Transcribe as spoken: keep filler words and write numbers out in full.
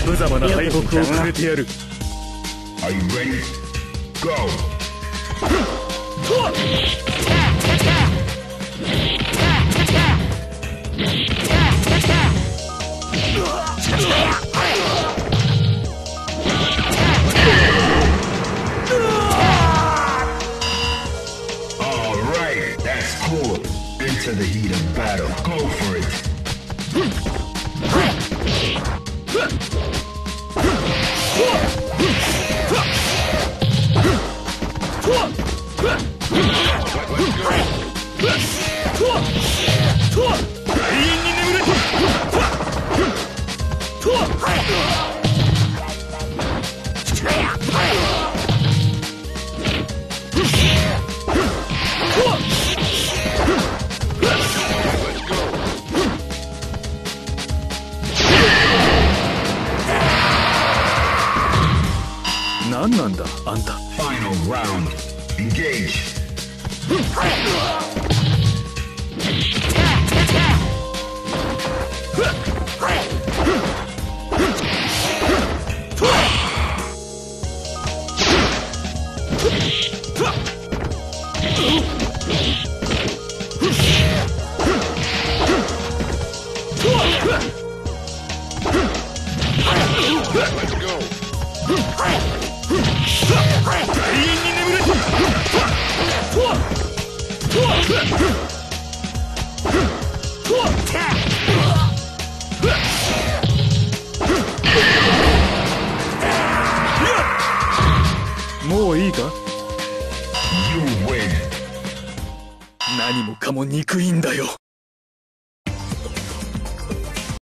無様な敗北をくれてやる。 Are you ready? Go! Alright, that's cool. Into the heat of battle. Go for it. Final round. Engage. Let's go. You win. 何もかも憎いんだよ。